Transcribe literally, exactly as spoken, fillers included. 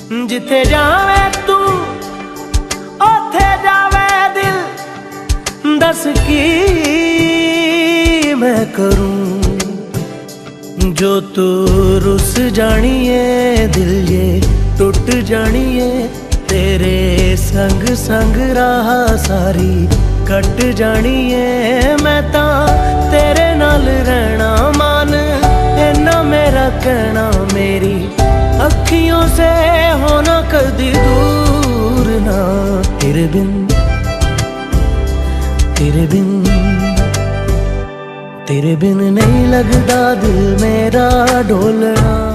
जिथे जावे तू ओथे जावे दिल, दस की मैं करूं जो तू रुस जानिए दिल ये टुट जानिए। तेरे संग संग राह सारी कट जानिए। मैं ता तेरे नाल रहना मान इन्ना मेरा कहना, मेरी अखियों से होना कदी दूर ना। तेरे बिन तेरे बिन तेरे बिन नहीं लगदा दिल मेरा ढोलना।